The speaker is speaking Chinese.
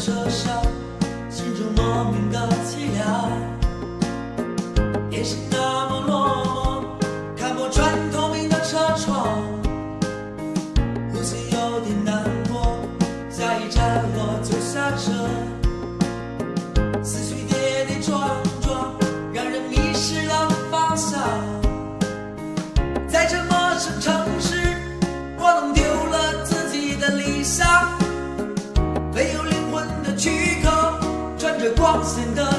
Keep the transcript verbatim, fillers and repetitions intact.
车上，心中莫名的凄凉。夜是那么落寞，看不穿透明的车窗，呼吸有点难过。下一站我就下车，思绪跌跌撞撞，让人迷失了方向。在这陌生城市，我弄丢了自己的理想，没有灵魂的躯壳，穿着光鲜的